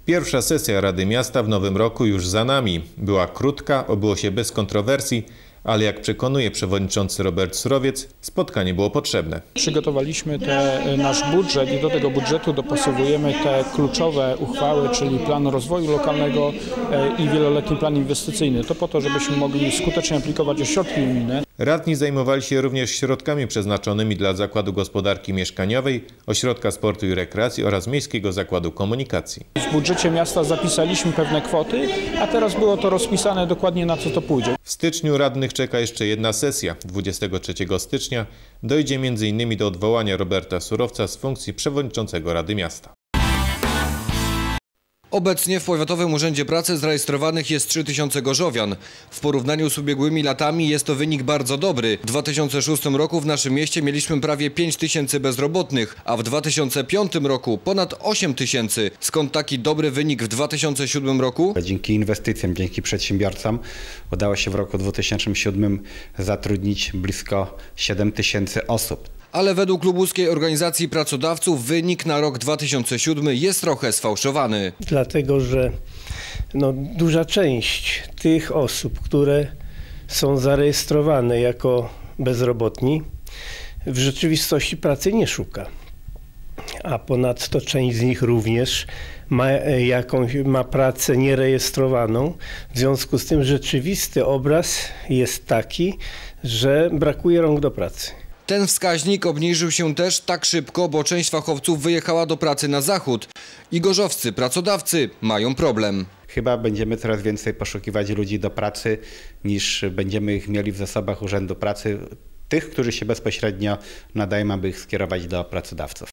Pierwsza sesja Rady Miasta w nowym roku już za nami. Była krótka, obyło się bez kontrowersji, ale jak przekonuje przewodniczący Robert Surowiec, spotkanie było potrzebne. Przygotowaliśmy nasz budżet i do tego budżetu dopasowujemy te kluczowe uchwały, czyli plan rozwoju lokalnego i wieloletni plan inwestycyjny. To po to, żebyśmy mogli skutecznie aplikować o środki unijne. Radni zajmowali się również środkami przeznaczonymi dla Zakładu Gospodarki Mieszkaniowej, Ośrodka Sportu i Rekreacji oraz Miejskiego Zakładu Komunikacji. W budżecie miasta zapisaliśmy pewne kwoty, a teraz było to rozpisane dokładnie, na co to pójdzie. W styczniu radnych czeka jeszcze jedna sesja. 23 stycznia dojdzie m.in. do odwołania Roberta Surowca z funkcji przewodniczącego Rady Miasta. Obecnie w Powiatowym Urzędzie Pracy zarejestrowanych jest 3000 gorzowian. W porównaniu z ubiegłymi latami jest to wynik bardzo dobry. W 2006 roku w naszym mieście mieliśmy prawie 5000 bezrobotnych, a w 2005 roku ponad 8000. Skąd taki dobry wynik w 2007 roku? Dzięki inwestycjom, dzięki przedsiębiorcom udało się w roku 2007 zatrudnić blisko 7000 osób. Ale według Lubuskiej Organizacji Pracodawców wynik na rok 2007 jest trochę sfałszowany. Dlatego, że duża część tych osób, które są zarejestrowane jako bezrobotni, w rzeczywistości pracy nie szuka. A ponadto część z nich również ma pracę nierejestrowaną. W związku z tym rzeczywisty obraz jest taki, że brakuje rąk do pracy. Ten wskaźnik obniżył się też tak szybko, bo część fachowców wyjechała do pracy na zachód i gorzowscy pracodawcy mają problem. Chyba będziemy coraz więcej poszukiwać ludzi do pracy, niż będziemy ich mieli w zasobach Urzędu Pracy, tych, którzy się bezpośrednio nadają, aby ich skierować do pracodawców.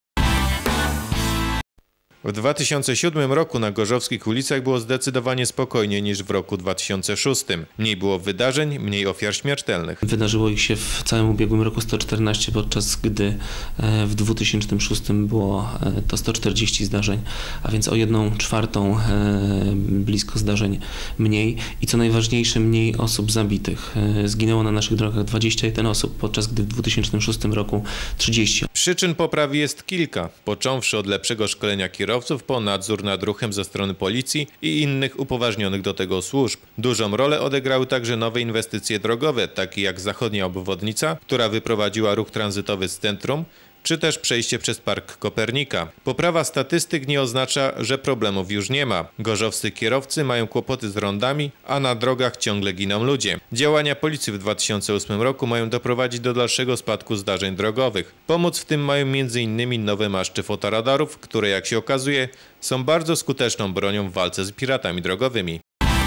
W 2007 roku na gorzowskich ulicach było zdecydowanie spokojniej niż w roku 2006. Mniej było wydarzeń, mniej ofiar śmiertelnych. Wydarzyło ich się w całym ubiegłym roku 114, podczas gdy w 2006 było to 140 zdarzeń, a więc o 1/4 blisko zdarzeń mniej i co najważniejsze, mniej osób zabitych. Zginęło na naszych drogach 21 osób, podczas gdy w 2006 roku 30. Przyczyn poprawy jest kilka, począwszy od lepszego szkolenia kierowców, po nadzór nad ruchem ze strony policji i innych upoważnionych do tego służb. Dużą rolę odegrały także nowe inwestycje drogowe, takie jak zachodnia obwodnica, która wyprowadziła ruch tranzytowy z centrum, czy też przejście przez Park Kopernika. Poprawa statystyk nie oznacza, że problemów już nie ma. Gorzowscy kierowcy mają kłopoty z rondami, a na drogach ciągle giną ludzie. Działania policji w 2008 roku mają doprowadzić do dalszego spadku zdarzeń drogowych. Pomóc w tym mają m.in. nowe maszty fotoradarów, które jak się okazuje są bardzo skuteczną bronią w walce z piratami drogowymi.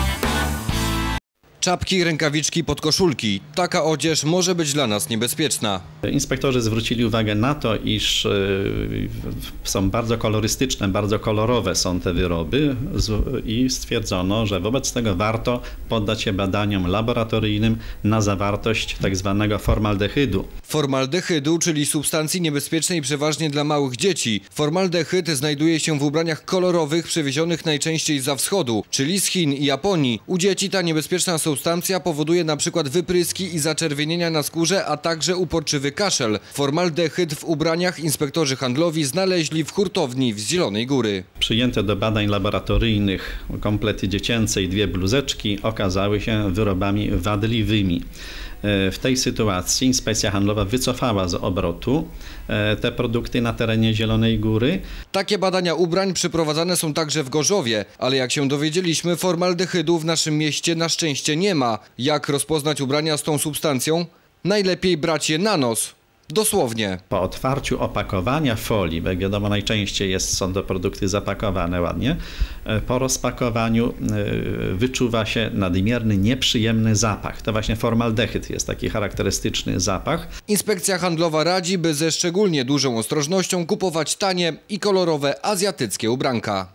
Czapki, rękawiczki, podkoszulki. Taka odzież może być dla nas niebezpieczna. Inspektorzy zwrócili uwagę na to, iż są bardzo kolorystyczne, bardzo kolorowe są te wyroby i stwierdzono, że wobec tego warto poddać się badaniom laboratoryjnym na zawartość tzw. formaldehydu. Formaldehydu, czyli substancji niebezpiecznej przeważnie dla małych dzieci. Formaldehyd znajduje się w ubraniach kolorowych przewiezionych najczęściej zza wschodu, czyli z Chin i Japonii. U dzieci ta niebezpieczna substancja powoduje na przykład wypryski i zaczerwienienia na skórze, a także uporczywy kaszel. Formaldehyd w ubraniach inspektorzy handlowi znaleźli w hurtowni z Zielonej Góry. Przyjęte do badań laboratoryjnych komplety dziecięce i 2 bluzeczki okazały się wyrobami wadliwymi. W tej sytuacji Inspekcja Handlowa wycofała z obrotu te produkty na terenie Zielonej Góry. Takie badania ubrań przeprowadzane są także w Gorzowie, ale jak się dowiedzieliśmy, formaldehydu w naszym mieście na szczęście nie ma. Jak rozpoznać ubrania z tą substancją? Najlepiej brać je na nos. Dosłownie. Po otwarciu opakowania folii, bo jak wiadomo najczęściej są to produkty zapakowane ładnie, po rozpakowaniu wyczuwa się nadmierny, nieprzyjemny zapach. To właśnie formaldehyd jest taki charakterystyczny zapach. Inspekcja Handlowa radzi, by ze szczególnie dużą ostrożnością kupować tanie i kolorowe azjatyckie ubranka.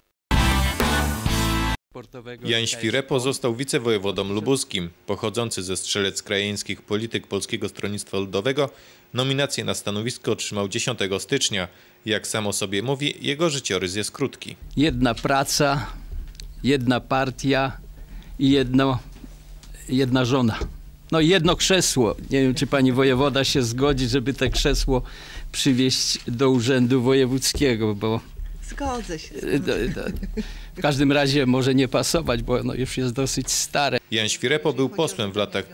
Jan Świrepo został wicewojewodą lubuskim. Pochodzący ze Strzelec Krajeńskich polityk Polskiego Stronnictwa Ludowego nominację na stanowisko otrzymał 10 stycznia. Jak sam o sobie mówi, jego życiorys jest krótki. Jedna praca, jedna partia i jedna żona. No i jedno krzesło. Nie wiem, czy pani wojewoda się zgodzi, żeby te krzesło przywieźć do Urzędu Wojewódzkiego, bo... Zgodzę się. W każdym razie może nie pasować, bo ono już jest dosyć stare. Jan Świrepo był posłem w latach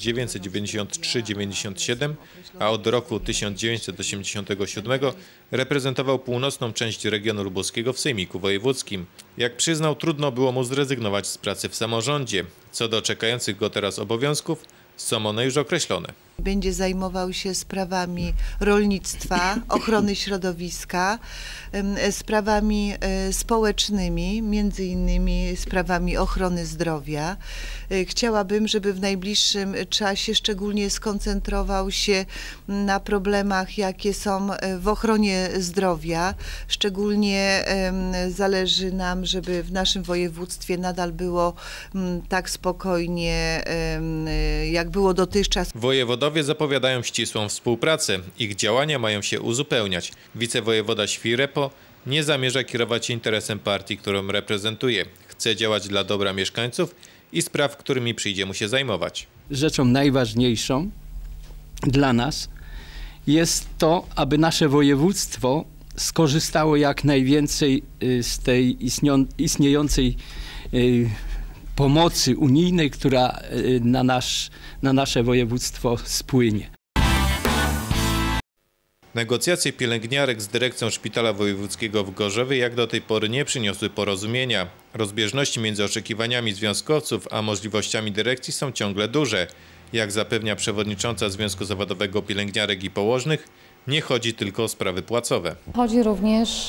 1993-97, a od roku 1987 reprezentował północną część regionu lubuskiego w Sejmiku Wojewódzkim. Jak przyznał, trudno było mu zrezygnować z pracy w samorządzie. Co do czekających go teraz obowiązków, są one już określone. Będzie zajmował się sprawami rolnictwa, ochrony środowiska, sprawami społecznymi, między innymi sprawami ochrony zdrowia. Chciałabym, żeby w najbliższym czasie szczególnie skoncentrował się na problemach, jakie są w ochronie zdrowia. Szczególnie zależy nam, żeby w naszym województwie nadal było tak spokojnie, jak było dotychczas. Wojewodowie zapowiadają ścisłą współpracę. Ich działania mają się uzupełniać. Wicewojewoda Świrepo nie zamierza kierować interesem partii, którą reprezentuje. Chce działać dla dobra mieszkańców i spraw, którymi przyjdzie mu się zajmować. Rzeczą najważniejszą dla nas jest to, aby nasze województwo skorzystało jak najwięcej z tej istniejącej pomocy unijnej, która na nasze województwo spłynie. Negocjacje pielęgniarek z dyrekcją Szpitala Wojewódzkiego w Gorzowie jak do tej pory nie przyniosły porozumienia. Rozbieżności między oczekiwaniami związkowców a możliwościami dyrekcji są ciągle duże. Jak zapewnia przewodnicząca Związku Zawodowego Pielęgniarek i Położnych, nie chodzi tylko o sprawy płacowe. Chodzi również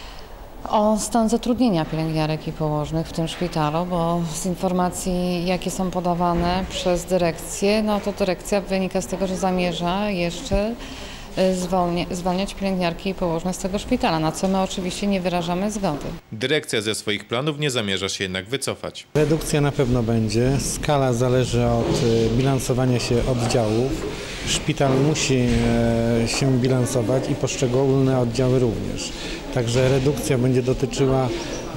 o stan zatrudnienia pielęgniarek i położnych w tym szpitalu, bo z informacji, jakie są podawane przez dyrekcję, no to dyrekcja wynika z tego, że zamierza jeszcze zwalniać pielęgniarki i położne z tego szpitala, na co my oczywiście nie wyrażamy zgody. Dyrekcja ze swoich planów nie zamierza się jednak wycofać. Redukcja na pewno będzie. Skala zależy od bilansowania się oddziałów. Szpital musi się bilansować i poszczególne oddziały również. Także redukcja będzie dotyczyła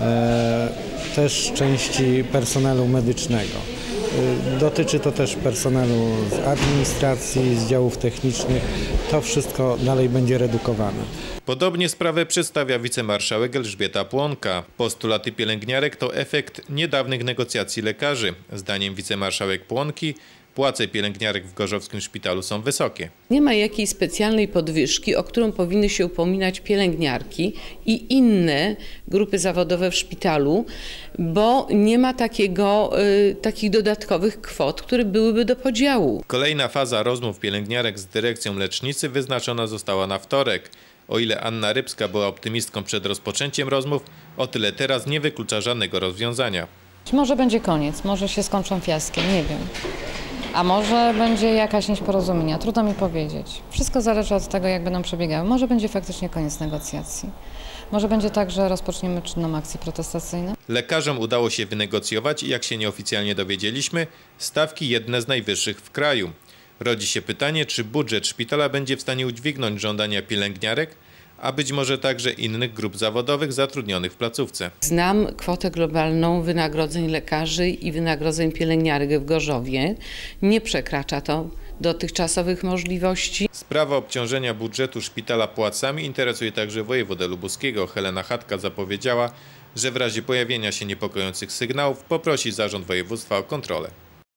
też części personelu medycznego. Dotyczy to też personelu z administracji, z działów technicznych. To wszystko dalej będzie redukowane. Podobnie sprawę przedstawia wicemarszałek Elżbieta Płonka. Postulaty pielęgniarek to efekt niedawnych negocjacji lekarzy. Zdaniem wicemarszałek Płonki płace pielęgniarek w gorzowskim szpitalu są wysokie. Nie ma jakiejś specjalnej podwyżki, o którą powinny się upominać pielęgniarki i inne grupy zawodowe w szpitalu, bo nie ma takich dodatkowych kwot, które byłyby do podziału. Kolejna faza rozmów pielęgniarek z dyrekcją lecznicy wyznaczona została na wtorek. O ile Anna Rybska była optymistką przed rozpoczęciem rozmów, o tyle teraz nie wyklucza żadnego rozwiązania. Może będzie koniec, może się skończą fiaskiem, nie wiem. A może będzie jakaś nić porozumienia, trudno mi powiedzieć. Wszystko zależy od tego, jak będą przebiegały. Może będzie faktycznie koniec negocjacji. Może będzie tak, że rozpoczniemy czynną akcję protestacyjną. Lekarzom udało się wynegocjować i jak się nieoficjalnie dowiedzieliśmy, stawki jedne z najwyższych w kraju. Rodzi się pytanie, czy budżet szpitala będzie w stanie udźwignąć żądania pielęgniarek, a być może także innych grup zawodowych zatrudnionych w placówce. Znam kwotę globalną wynagrodzeń lekarzy i wynagrodzeń pielęgniarek w Gorzowie. Nie przekracza to dotychczasowych możliwości. Sprawa obciążenia budżetu szpitala płacami interesuje także wojewodę lubuskiego. Helena Chatka zapowiedziała, że w razie pojawienia się niepokojących sygnałów poprosi zarząd województwa o kontrolę.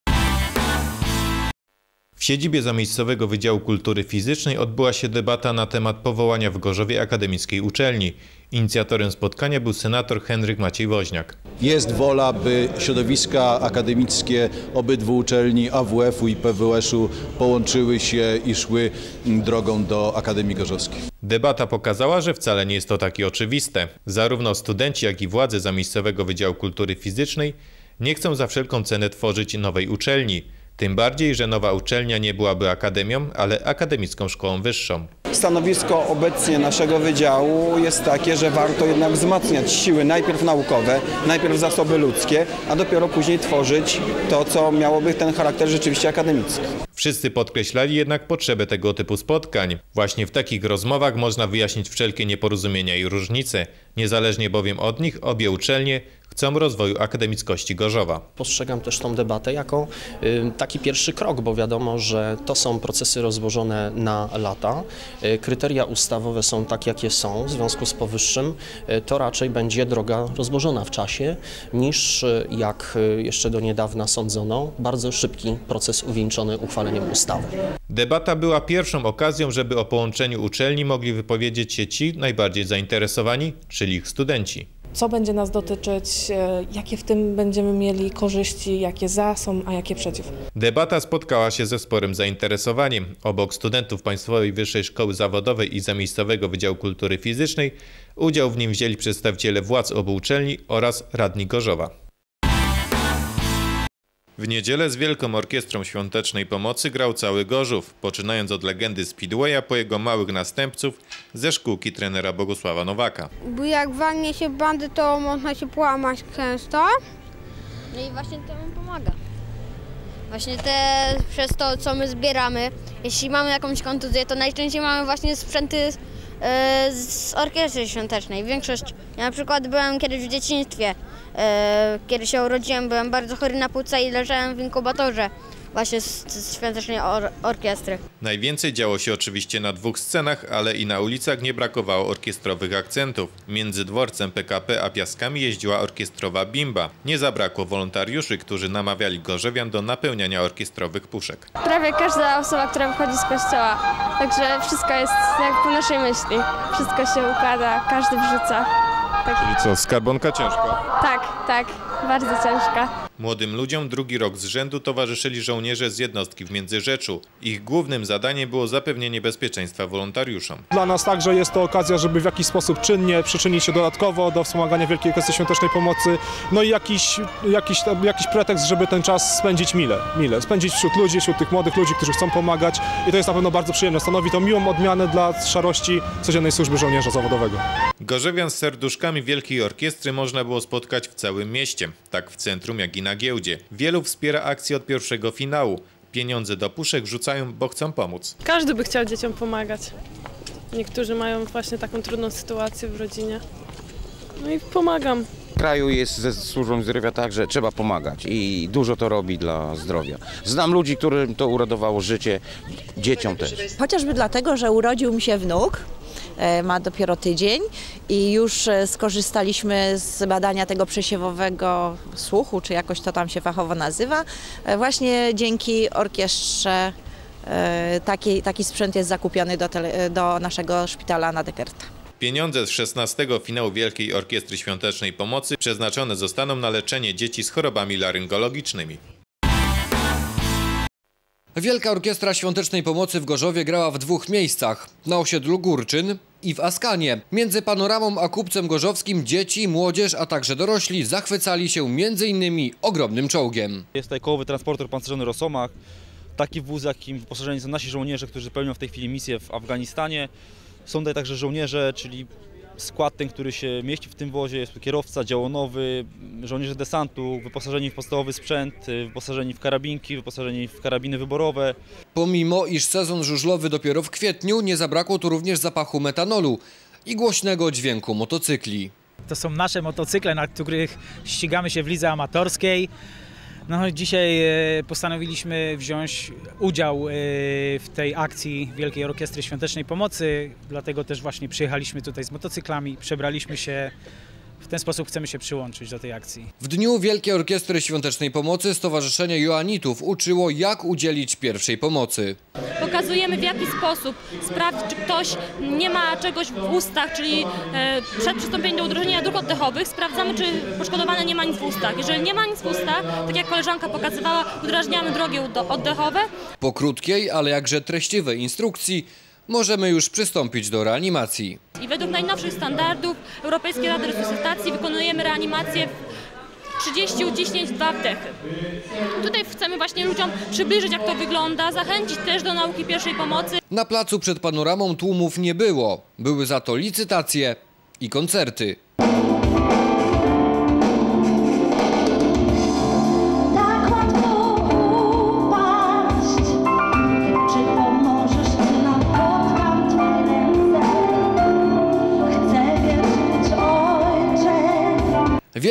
W siedzibie Zamiejscowego Wydziału Kultury Fizycznej odbyła się debata na temat powołania w Gorzowie akademickiej uczelni. Inicjatorem spotkania był senator Henryk Maciej Woźniak. Jest wola, by środowiska akademickie obydwu uczelni, AWF-u i PWSZ-u, połączyły się i szły drogą do Akademii Gorzowskiej. Debata pokazała, że wcale nie jest to takie oczywiste. Zarówno studenci, jak i władze Zamiejscowego Wydziału Kultury Fizycznej nie chcą za wszelką cenę tworzyć nowej uczelni. Tym bardziej, że nowa uczelnia nie byłaby akademią, ale akademicką szkołą wyższą. Stanowisko obecnie naszego wydziału jest takie, że warto jednak wzmacniać siły najpierw naukowe, najpierw zasoby ludzkie, a dopiero później tworzyć to, co miałoby ten charakter rzeczywiście akademicki. Wszyscy podkreślali jednak potrzebę tego typu spotkań. Właśnie w takich rozmowach można wyjaśnić wszelkie nieporozumienia i różnice. Niezależnie bowiem od nich obie uczelnie chcą rozwoju akademickości Gorzowa. Postrzegam też tą debatę jako taki pierwszy krok, bo wiadomo, że to są procesy rozłożone na lata. Kryteria ustawowe są takie, jakie są. W związku z powyższym to raczej będzie droga rozłożona w czasie niż, jak jeszcze do niedawna sądzono, bardzo szybki proces uwieńczony uchwaleniem ustawy. Debata była pierwszą okazją, żeby o połączeniu uczelni mogli wypowiedzieć się ci najbardziej zainteresowani, czyli ich studenci. Co będzie nas dotyczyć, jakie w tym będziemy mieli korzyści, jakie za są, a jakie przeciw. Debata spotkała się ze sporym zainteresowaniem. Obok studentów Państwowej Wyższej Szkoły Zawodowej i Zamiejscowego Wydziału Kultury Fizycznej udział w nim wzięli przedstawiciele władz obu uczelni oraz radni Gorzowa. W niedzielę z Wielką Orkiestrą Świątecznej Pomocy grał cały Gorzów, poczynając od legendy Speedwaya po jego małych następców ze szkółki trenera Bogusława Nowaka. Bo jak walnie się bandy, to można się połamać często. No i właśnie to nam pomaga. Właśnie przez to, co my zbieramy, jeśli mamy jakąś kontuzję, to najczęściej mamy właśnie sprzęty z orkiestry świątecznej. Większość, ja na przykład byłem kiedyś w dzieciństwie, kiedy się urodziłem, byłem bardzo chory na płuca i leżałem w inkubatorze właśnie z świątecznej orkiestry. Najwięcej działo się oczywiście na dwóch scenach, ale i na ulicach nie brakowało orkiestrowych akcentów. Między dworcem PKP a Piaskami jeździła orkiestrowa Bimba. Nie zabrakło wolontariuszy, którzy namawiali gorzowian do napełniania orkiestrowych puszek. Prawie każda osoba, która wychodzi z kościoła, także wszystko jest jak po naszej myśli. Wszystko się układa, każdy wrzuca. Tak. Czyli co, skarbonka ciężka? Tak, bardzo ciężka. Młodym ludziom drugi rok z rzędu towarzyszyli żołnierze z jednostki w Międzyrzeczu. Ich głównym zadaniem było zapewnienie bezpieczeństwa wolontariuszom. Dla nas także jest to okazja, żeby w jakiś sposób czynnie przyczynić się dodatkowo do wspomagania Wielkiej Orkiestry Świątecznej Pomocy. No i jakiś pretekst, żeby ten czas spędzić mile. Spędzić wśród ludzi, wśród tych młodych ludzi, którzy chcą pomagać. I to jest na pewno bardzo przyjemne. Stanowi to miłą odmianę dla szarości codziennej służby żołnierza zawodowego. Gorzowian z serduszkami Wielkiej Orkiestry można było spotkać w całym mieście, tak w centrum, jak i na giełdzie. Wielu wspiera akcję od pierwszego finału. Pieniądze do puszek rzucają, bo chcą pomóc. Każdy by chciał dzieciom pomagać. Niektórzy mają właśnie taką trudną sytuację w rodzinie. No i pomagam. W kraju jest ze służbą zdrowia tak, że trzeba pomagać i dużo to robi dla zdrowia. Znam ludzi, którym to uratowało życie, dzieciom też. Chociażby dlatego, że urodził mi się wnuk. Ma dopiero tydzień i już skorzystaliśmy z badania tego przesiewowego słuchu, czy jakoś to tam się fachowo nazywa. Właśnie dzięki orkiestrze taki sprzęt jest zakupiony do naszego szpitala na Dekerta. Pieniądze z 16. finału Wielkiej Orkiestry Świątecznej Pomocy przeznaczone zostaną na leczenie dzieci z chorobami laryngologicznymi. Wielka Orkiestra Świątecznej Pomocy w Gorzowie grała w dwóch miejscach. Na osiedlu Górczyn i w Askanie. Między Panoramą a Kupcem Gorzowskim dzieci, młodzież, a także dorośli zachwycali się m.in. ogromnym czołgiem. Jest tutaj kołowy transporter pancerzony Rosomach. Taki wóz, jakim wyposażeni są nasi żołnierze, którzy pełnią w tej chwili misję w Afganistanie. Są tutaj także żołnierze, czyli skład ten, który się mieści w tym wozie, jest kierowca działonowy, żołnierze desantu, wyposażeni w podstawowy sprzęt, wyposażeni w karabinki, wyposażeni w karabiny wyborowe. Pomimo iż sezon żużlowy dopiero w kwietniu, nie zabrakło tu również zapachu metanolu i głośnego dźwięku motocykli. To są nasze motocykle, na których ścigamy się w lidze amatorskiej. No, dzisiaj postanowiliśmy wziąć udział w tej akcji Wielkiej Orkiestry Świątecznej Pomocy, dlatego też właśnie przyjechaliśmy tutaj z motocyklami, przebraliśmy się. W ten sposób chcemy się przyłączyć do tej akcji. W dniu Wielkiej Orkiestry Świątecznej Pomocy Stowarzyszenie Joannitów uczyło, jak udzielić pierwszej pomocy. Pokazujemy, w jaki sposób sprawdzić, czy ktoś nie ma czegoś w ustach, czyli przed przystąpieniem do udrożnienia dróg oddechowych sprawdzamy, czy poszkodowany nie ma nic w ustach. Jeżeli nie ma nic w ustach, tak jak koleżanka pokazywała, udrażniamy drogi oddechowe. Po krótkiej, ale jakże treściwej instrukcji możemy już przystąpić do reanimacji. I według najnowszych standardów Europejskiej Rady Resuscytacji wykonujemy reanimację w 30 uciśnięć, 2 wdechy. Tutaj chcemy właśnie ludziom przybliżyć, jak to wygląda, zachęcić też do nauki pierwszej pomocy. Na placu przed Panoramą tłumów nie było. Były za to licytacje i koncerty.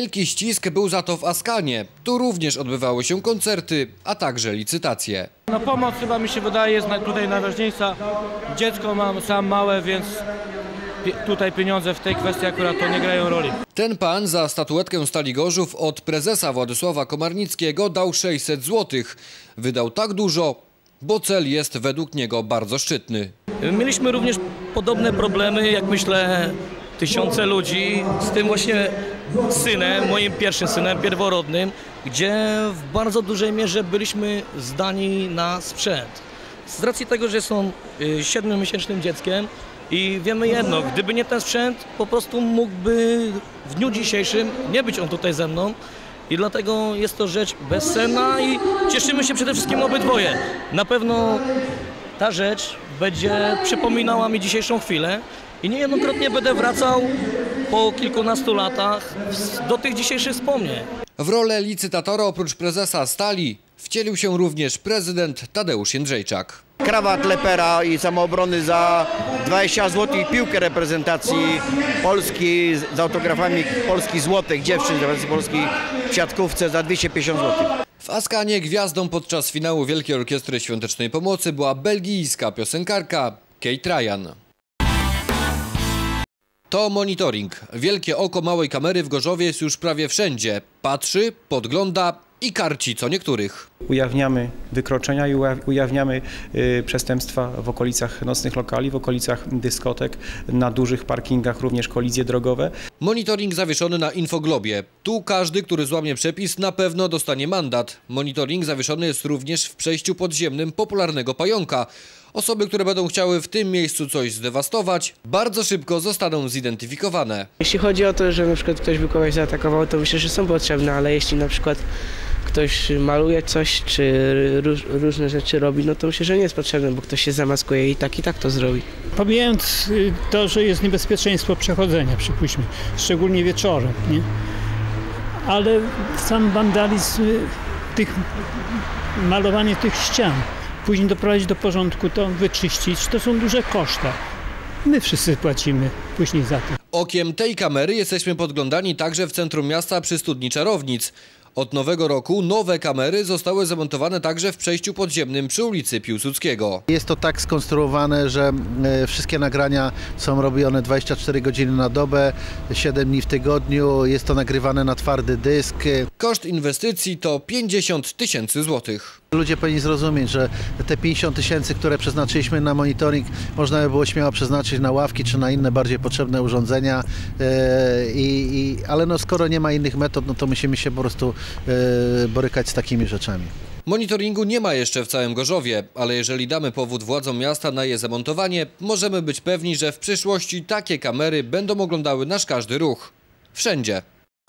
Wielki ścisk był za to w Askanie. Tu również odbywały się koncerty, a także licytacje. No pomoc chyba mi się wydaje jest tutaj najważniejsza. Dziecko mam sam małe, więc tutaj pieniądze w tej kwestii akurat to nie grają roli. Ten pan za statuetkę Stali Gorzów od prezesa Władysława Komarnickiego dał 600 zł. Wydał tak dużo, bo cel jest według niego bardzo szczytny. Mieliśmy również podobne problemy, jak myślę, tysiące ludzi z tym właśnie synem, moim pierwszym synem pierworodnym, gdzie w bardzo dużej mierze byliśmy zdani na sprzęt. Z racji tego, że są 7-miesięcznym dzieckiem i wiemy jedno, gdyby nie ten sprzęt, po prostu mógłby w dniu dzisiejszym nie być on tutaj ze mną. I dlatego jest to rzecz bezcenna i cieszymy się przede wszystkim obydwoje. Na pewno ta rzecz będzie przypominała mi dzisiejszą chwilę i niejednokrotnie będę wracał po kilkunastu latach do tych dzisiejszych wspomnień. W rolę licytatora oprócz prezesa Stali wcielił się również prezydent Tadeusz Jędrzejczak. Krawat Lepera i Samoobrony za 20 zł i piłkę reprezentacji Polski z autografami Polski złotych dziewczyn z reprezentacji Polski w siatkówce za 250 zł. W Askanie gwiazdą podczas finału Wielkiej Orkiestry Świątecznej Pomocy była belgijska piosenkarka Kate Ryan. To monitoring. Wielkie oko małej kamery w Gorzowie jest już prawie wszędzie. Patrzy, podgląda i karci co niektórych. Ujawniamy wykroczenia i ujawniamy przestępstwa w okolicach nocnych lokali, w okolicach dyskotek, na dużych parkingach również kolizje drogowe. Monitoring zawieszony na Infoglobie. Tu każdy, który złamie przepis, na pewno dostanie mandat. Monitoring zawieszony jest również w przejściu podziemnym popularnego Pająka. Osoby, które będą chciały w tym miejscu coś zdewastować, bardzo szybko zostaną zidentyfikowane. Jeśli chodzi o to, że na przykład ktoś by kogoś zaatakował, to myślę, że są potrzebne, ale jeśli na przykład ktoś maluje coś, czy różne rzeczy robi, no to myślę, że nie jest potrzebne, bo ktoś się zamaskuje i tak to zrobi. Pomijając to, że jest niebezpieczeństwo przechodzenia, przypuśćmy, szczególnie wieczorem, nie? Ale sam wandalizm, malowanie tych ścian, później doprowadzić do porządku, to wyczyścić, to są duże koszta. My wszyscy płacimy później za to. Okiem tej kamery jesteśmy podglądani także w centrum miasta przy studni Czarownic. Od nowego roku nowe kamery zostały zamontowane także w przejściu podziemnym przy ulicy Piłsudskiego. Jest to tak skonstruowane, że wszystkie nagrania są robione 24 godziny na dobę, 7 dni w tygodniu. Jest to nagrywane na twardy dysk. Koszt inwestycji to 50 000 złotych. Ludzie powinni zrozumieć, że te 50 000, które przeznaczyliśmy na monitoring, można by było śmiało przeznaczyć na ławki czy na inne bardziej potrzebne urządzenia, ale no, skoro nie ma innych metod, no to musimy się po prostu borykać z takimi rzeczami. Monitoringu nie ma jeszcze w całym Gorzowie, ale jeżeli damy powód władzom miasta na je zamontowanie, możemy być pewni, że w przyszłości takie kamery będą oglądały nasz każdy ruch. Wszędzie.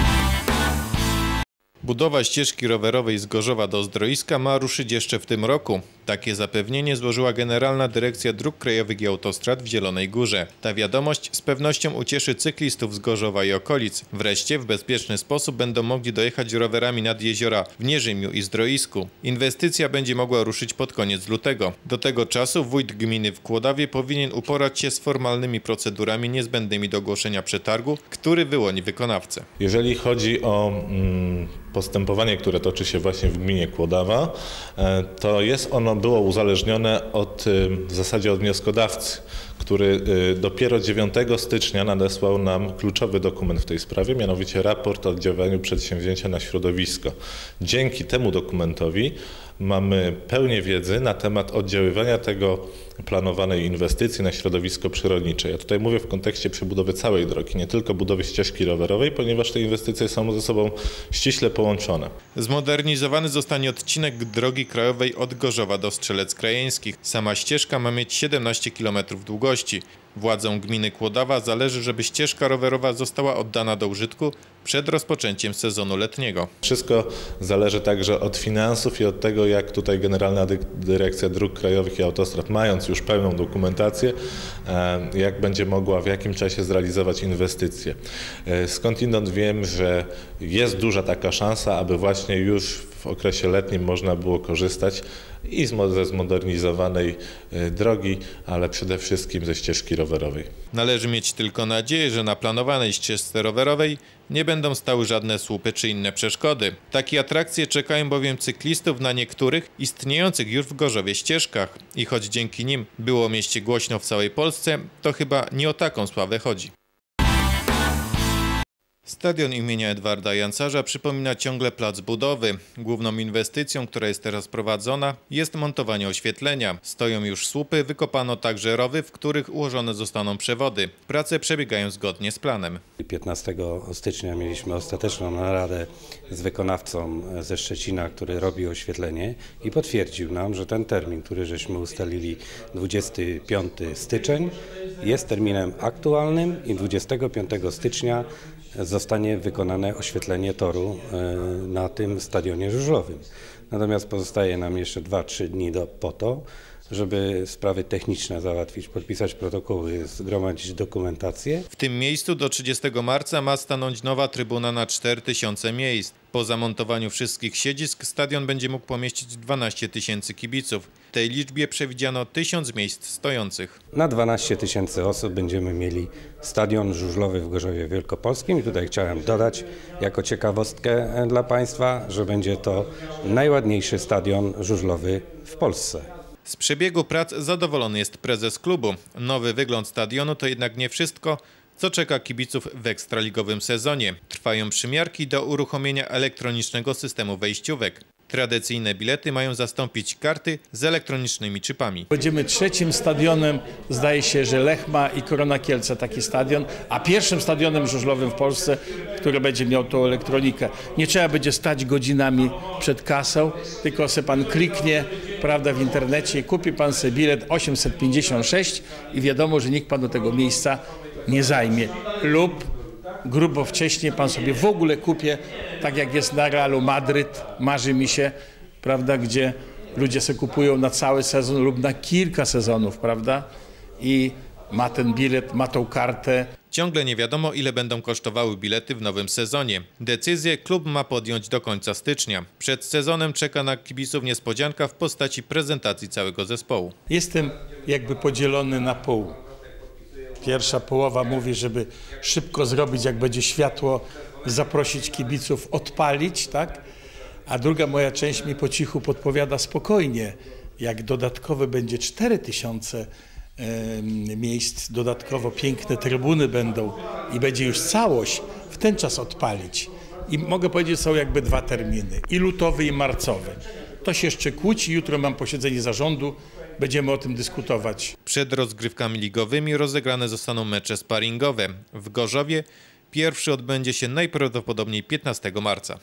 Budowa ścieżki rowerowej z Gorzowa do Zdroiska ma ruszyć jeszcze w tym roku. Takie zapewnienie złożyła Generalna Dyrekcja Dróg Krajowych i Autostrad w Zielonej Górze. Ta wiadomość z pewnością ucieszy cyklistów z Gorzowa i okolic. Wreszcie w bezpieczny sposób będą mogli dojechać rowerami nad jeziora w Nierzymiu i Zdroisku. Inwestycja będzie mogła ruszyć pod koniec lutego. Do tego czasu wójt gminy w Kłodawie powinien uporać się z formalnymi procedurami niezbędnymi do ogłoszenia przetargu, który wyłoni wykonawcę. Jeżeli chodzi o postępowanie, które toczy się właśnie w gminie Kłodawa, to było uzależnione w zasadzie od wnioskodawcy, który dopiero 9 stycznia nadesłał nam kluczowy dokument w tej sprawie, mianowicie raport o oddziaływaniu przedsięwzięcia na środowisko. Dzięki temu dokumentowi mamy pełnię wiedzy na temat oddziaływania tego planowanej inwestycji na środowisko przyrodnicze. Ja tutaj mówię w kontekście przebudowy całej drogi, nie tylko budowy ścieżki rowerowej, ponieważ te inwestycje są ze sobą ściśle połączone. Zmodernizowany zostanie odcinek drogi krajowej od Gorzowa do Strzelec Krajeńskich. Sama ścieżka ma mieć 17 km długości. Władzom gminy Kłodawa zależy, żeby ścieżka rowerowa została oddana do użytku przed rozpoczęciem sezonu letniego. Wszystko zależy także od finansów i od tego, jak tutaj Generalna Dyrekcja Dróg Krajowych i Autostrad, mając już pełną dokumentację, jak będzie mogła w jakim czasie zrealizować inwestycje. Skądinąd wiem, że jest duża taka szansa, aby właśnie już w okresie letnim można było korzystać i ze zmodernizowanej drogi, ale przede wszystkim ze ścieżki rowerowej. Należy mieć tylko nadzieję, że na planowanej ścieżce rowerowej nie będą stały żadne słupy czy inne przeszkody. Takie atrakcje czekają bowiem cyklistów na niektórych istniejących już w Gorzowie ścieżkach i choć dzięki nim było o mieście głośno w całej Polsce, to chyba nie o taką sławę chodzi. Stadion imienia Edwarda Jancarza przypomina ciągle plac budowy. Główną inwestycją, która jest teraz prowadzona, jest montowanie oświetlenia. Stoją już słupy, wykopano także rowy, w których ułożone zostaną przewody. Prace przebiegają zgodnie z planem. 15 stycznia mieliśmy ostateczną naradę z wykonawcą ze Szczecina, który robi oświetlenie i potwierdził nam, że ten termin, który żeśmy ustalili 25 styczeń, jest terminem aktualnym i 25 stycznia zostanie wykonane oświetlenie toru na tym stadionie żużlowym. Natomiast pozostaje nam jeszcze 2-3 dni po to, żeby sprawy techniczne załatwić, podpisać protokoły, zgromadzić dokumentację. W tym miejscu do 30 marca ma stanąć nowa trybuna na 4000 miejsc. Po zamontowaniu wszystkich siedzisk stadion będzie mógł pomieścić 12 000 kibiców. W tej liczbie przewidziano 1000 miejsc stojących. Na 12 000 osób będziemy mieli stadion żużlowy w Gorzowie Wielkopolskim i tutaj chciałem dodać jako ciekawostkę dla Państwa, że będzie to najładniejszy stadion żużlowy w Polsce. Z przebiegu prac zadowolony jest prezes klubu. Nowy wygląd stadionu to jednak nie wszystko, co czeka kibiców w ekstraligowym sezonie. Trwają przymiarki do uruchomienia elektronicznego systemu wejściówek. Tradycyjne bilety mają zastąpić karty z elektronicznymi czipami. Będziemy trzecim stadionem, zdaje się, że Lech ma i Korona Kielce taki stadion, a pierwszym stadionem żużlowym w Polsce, który będzie miał tą elektronikę. Nie trzeba będzie stać godzinami przed kasą, tylko se pan kliknie, prawda, w internecie i kupi pan sobie bilet 856 i wiadomo, że nikt panu tego miejsca nie zajmie. Lub grubo wcześniej pan sobie w ogóle kupie, tak jak jest na Realu Madryt, marzy mi się, prawda, gdzie ludzie se kupują na cały sezon lub na kilka sezonów, prawda, i ma ten bilet, ma tą kartę. Ciągle nie wiadomo, ile będą kosztowały bilety w nowym sezonie. Decyzję klub ma podjąć do końca stycznia. Przed sezonem czeka na kibiców niespodzianka w postaci prezentacji całego zespołu. Jestem jakby podzielony na pół. Pierwsza połowa mówi, żeby szybko zrobić, jak będzie światło, zaprosić kibiców, odpalić, tak? A druga moja część mi po cichu podpowiada spokojnie, jak dodatkowe będzie 4000 miejsc, dodatkowo piękne trybuny będą i będzie już całość, w ten czas odpalić. I mogę powiedzieć, są jakby 2 terminy, i lutowy, i marcowy. To się jeszcze kłóci, jutro mam posiedzenie zarządu, będziemy o tym dyskutować. Przed rozgrywkami ligowymi rozegrane zostaną mecze sparingowe. W Gorzowie pierwszy odbędzie się najprawdopodobniej 15 marca.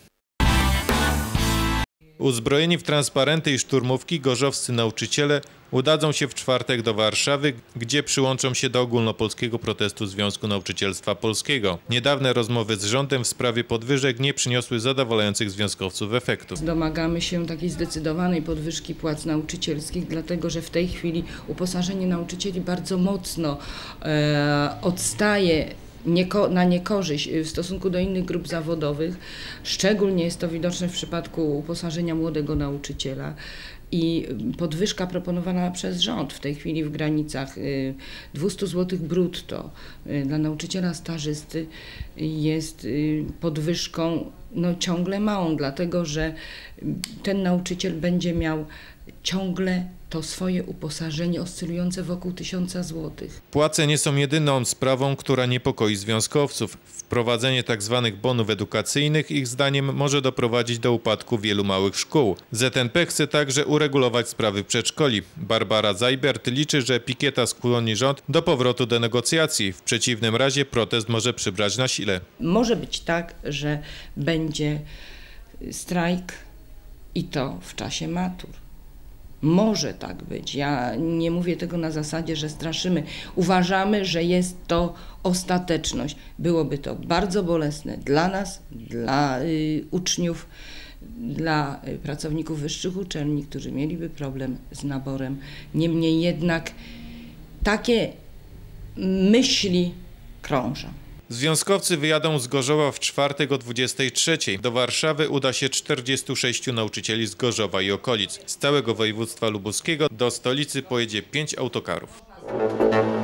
Uzbrojeni w transparenty i szturmówki gorzowscy nauczyciele udadzą się w czwartek do Warszawy, gdzie przyłączą się do ogólnopolskiego protestu Związku Nauczycielstwa Polskiego. Niedawne rozmowy z rządem w sprawie podwyżek nie przyniosły zadowalających związkowców efektów. Domagamy się takiej zdecydowanej podwyżki płac nauczycielskich, dlatego że w tej chwili uposażenie nauczycieli bardzo mocno odstaje na niekorzyść w stosunku do innych grup zawodowych. Szczególnie jest to widoczne w przypadku uposażenia młodego nauczyciela. I podwyżka proponowana przez rząd w tej chwili w granicach 200 zł brutto dla nauczyciela stażysty jest podwyżką ciągle małą, dlatego że ten nauczyciel będzie miał ciągle to swoje uposażenie oscylujące wokół 1000 zł. Płace nie są jedyną sprawą, która niepokoi związkowców. Wprowadzenie tzw. bonów edukacyjnych ich zdaniem może doprowadzić do upadku wielu małych szkół. ZNP chce także uregulować sprawy przedszkoli. Barbara Zajbert liczy, że pikieta skłoni rząd do powrotu do negocjacji. W przeciwnym razie protest może przybrać na sile. Może być tak, że będzie strajk i to w czasie matur. Może tak być. Ja nie mówię tego na zasadzie, że straszymy. Uważamy, że jest to ostateczność. Byłoby to bardzo bolesne dla nas, dla uczniów, dla pracowników wyższych uczelni, którzy mieliby problem z naborem. Niemniej jednak takie myśli krążą. Związkowcy wyjadą z Gorzowa w czwartek o 23. Do Warszawy uda się 46 nauczycieli z Gorzowa i okolic. Z całego województwa lubuskiego do stolicy pojedzie 5 autokarów.